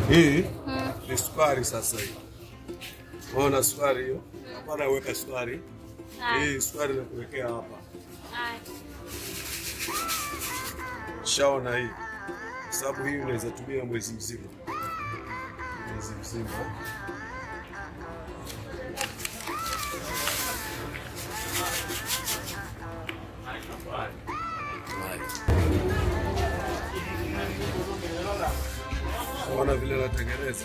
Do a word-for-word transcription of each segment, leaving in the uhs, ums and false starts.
Hii ni sukari sasa hii. Unaona sukari hiyo? Hapana weka sukari. Hii sukari na kuwekea hapa. Shaona hii. Sababu hii unaweza tumia mwezi mzima. Mwezi mzima. Unaona vile natengeneza.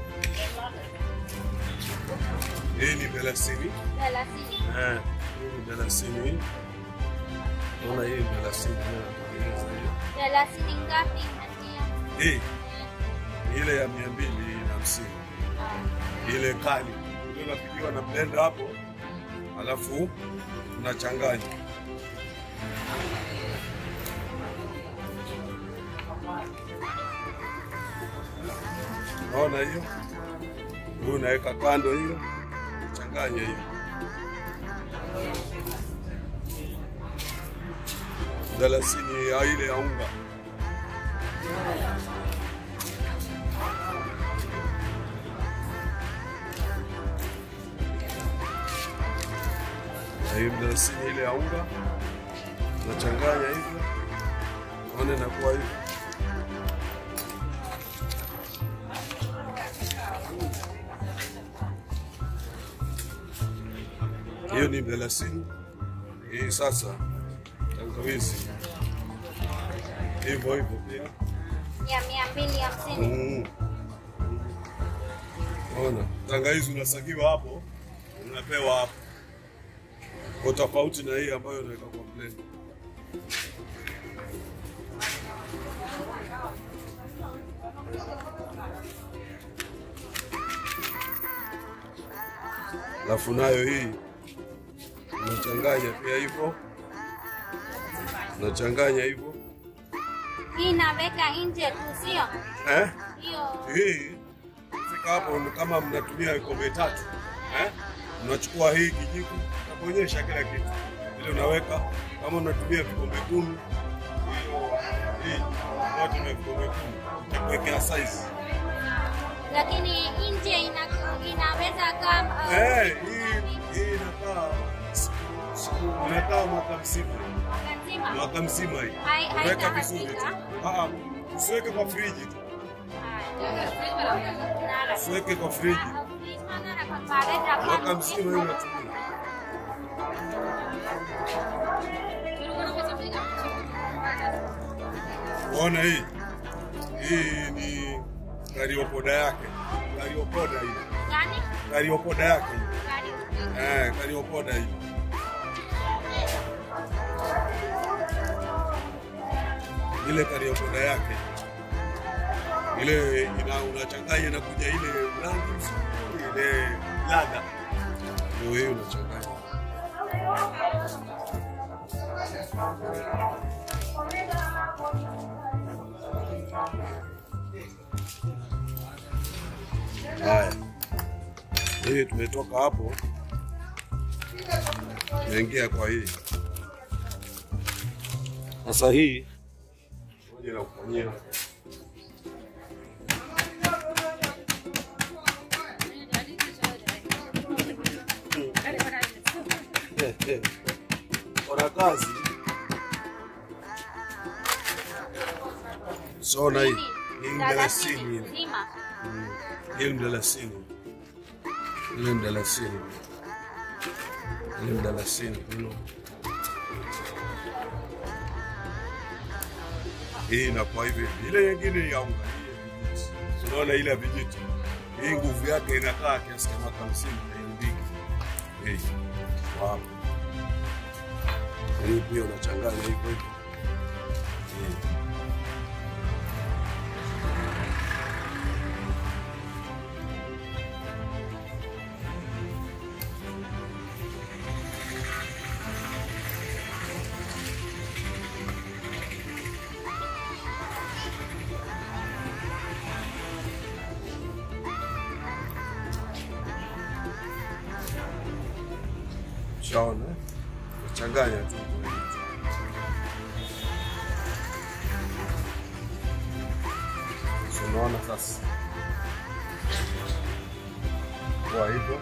Hii ni belasini. Belasini. Eh, hii ni belasini. Unaona hii belasini natengeneza hiyo. Belasini ngapi unatia? Hii. Ile ya mia mbili na hamsini. Ile kali. Ile inapigiwa na blender hapo. Alafu unachanganya. Unaona hiyo? Huu unaweka kando hiyo. Changanya hiyo. Dalasini ya ile ya unga. Hii dalasini ile ya unga. Unachanganya hivyo. Unaona inakuwa hivyo. Hiyo ni belasini. Hii sasa tangawizi. Hivyo hivyo pia. Ya mia mbili hamsini. Mm. Ona, tangawizi unasagiwa hapo, unapewa hapo. Kwa tofauti na hii ambayo unaweka kwa blender. Alafu nayo hii unachanganya pia hivyo. Unachanganya hivyo. Hii naweka nje tu sio? Eh? Hiyo. Hii fika hapo kama mnatumia vikombe tatu. Eh? Unachukua hii kijiko, utakuonyesha kila kitu. Ile unaweka kama unatumia vikombe kumi. Hiyo hii wote ni vikombe kumi. Utakuwekea size. Lakini nje ina inaweza kama eh hii hii inakaa inakaa mwaka mzima. Mwaka mzima hii. Weka vizuri tu. Ah, usiweke kwa friji tu. Usiweke kwa friji. Mwaka mzima hii unatumia. Ona hii. Hii ni cario poda yake. Cario poda hii. Gani? Cario poda yake. Cario. Eh, cario poda hii. Ile cario poda yake. Ile ina unachanganya na kuja ile rangi nzuri, ile ladha. Ndio hiyo unachanganya. Haya. Hii tumetoka hapo. Naingia kwa hii. Sasa hii ngoja na kufanyia. Eh eh. Kwa kazi. Sona hii. Hii mdalasini. Hii mdalasini. Hii mdalasini. Hii mdalasini. Hii inakuwa hivi. Ile nyingine ya unga. Unaona ile vijiti. Hii nguvu yake inakaa kiasi kama hamsini na mbili. Hii. Wow. Hii pia unachanganya hivyo hivyo. Shaona, changanya tu. Unaona sasa. sawa hivyo.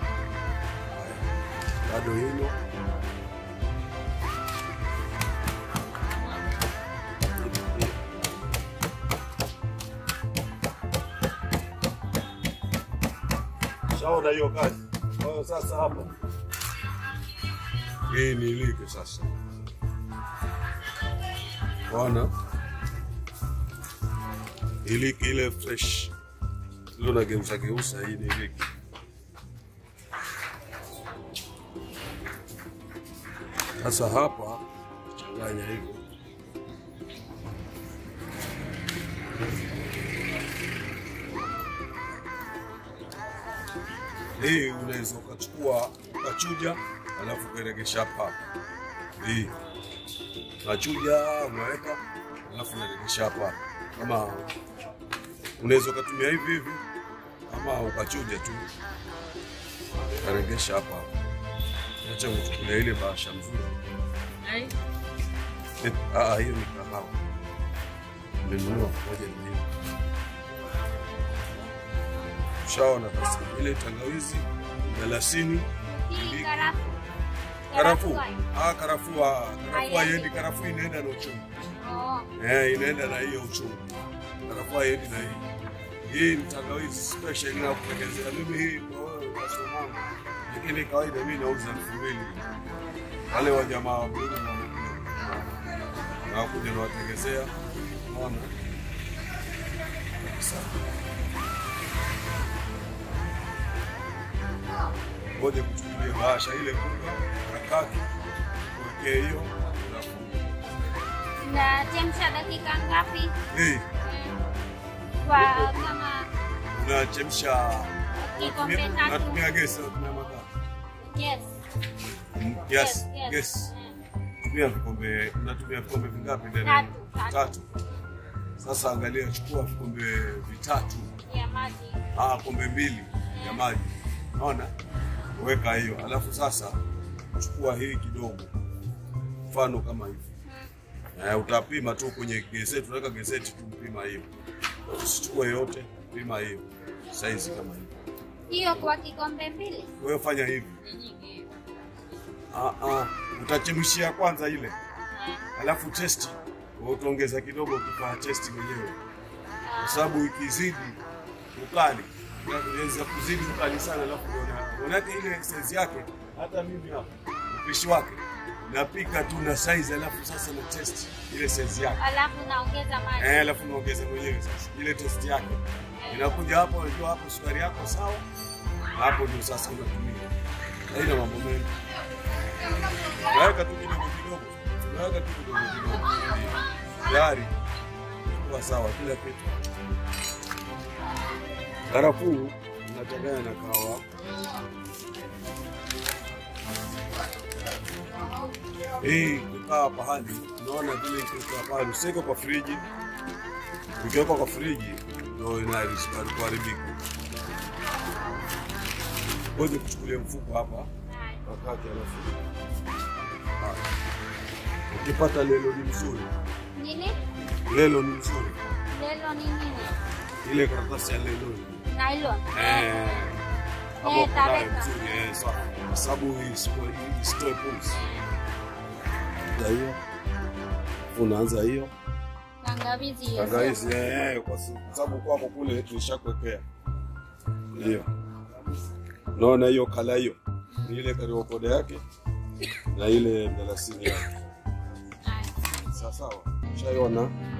Bado hilo. Shaona hiyo kazi. Kwa hiyo sasa hapa hii ni ilike sasa. Bwana ilike ile fresh. Leo nageuza geuza hii ni ilike. Sasa hapa changanya hivyo. Hii unaweza ukachukua ukachuja alafu kuregesha hapa. Hii unachuja unaweka alafu unaregesha hapa. Kama unaweza ukatumia hivi hivi ama ukachuja tu ukaregesha hapa. Acha uchukulie ile bahasha mzuri. Hai. Ah, hiyo ni kahawa. Nimenunua moja mbili. Shaona basi ile tangawizi, mdalasini, Karafuu. Karafuu. Ah, karafuu, karafuu haiendi, karafuu inaenda na uchungu. Oh. Eh, inaenda na hiyo uchungu. Karafuu haiendi na hii. Hii ni tangawizi special na kutengenezea mimi hii kwa wewe unasoma. Lakini kawaida mimi nauza elfu mbili. Wale wa jamaa wa Baroda na kuja na watengenezea. Unaona? Sawa. Ngoja kuchukulia bahasha ile kubwa nakaki kuwekea hiyo na chemsha dakika ngapi? Eh. Kwa kama unachemsha kikombe tatu. Natumia gesi au tumia makaa? Yes. Yes. Yes. Tumia vikombe, natumia vikombe vingapi ndani? Tatu. Tatu. Sasa angalia, chukua vikombe vitatu ya maji. Ah, kombe mbili ya maji. Unaona? Weka hiyo. Alafu sasa chukua hii kidogo. Mfano kama hivi. Eh, utapima tu kwenye gazeti, tunaweka gazeti tu mpima hiyo. Usichukue yote, pima hiyo. Size kama hiyo. Hiyo kwa kikombe mbili. Wewe fanya hivi. Ah ah, utachemshia kwanza ile. Alafu testi. Wewe utaongeza kidogo ukifanya testi mwenyewe. Kwa sababu ikizidi ukali, inaweza kuzidi ukali sana, alafu unaona ile size yake. Hata mimi hapa upishi wake napika tu na size, alafu sasa na test ile size yake, alafu naongeza maji. Eh, alafu naongeza mwenyewe sasa ile test yake inakuja hapo. Unajua hapo sukari yako sawa, hapo ndio sasa unatumia. Haina mambo mengi, weka tu kidogo kidogo, weka tu kidogo kidogo, tayari kwa sawa kila kitu. Karafuu unachanganya na kahawa. Hii kukaa pahali, unaona vile ikiwa pahali, useke kwa friji. Ukiweka kwa friji ndio inaishi kuharibika. Ngoja kuchukulia mfuko hapa wakati alafu. Ukipata lelo ni mzuri. Nini? Lelo ni mzuri. Lelo ni nini? Ile karatasi ya lelo. Nylon. Eh. Hapo Eh, kuna mzuri, eh, sawa. Sababu hii stoe pumzi. Hiyo. Unaanza hiyo. Tangawizi hiyo. Tangawizi eh, kwa sababu kwako kule tulishakwekea. Ndio. Naona hiyo kala hiyo. Ni ile cario powder yake na ile mdalasini yake. Sawa sawa. Ushaiona?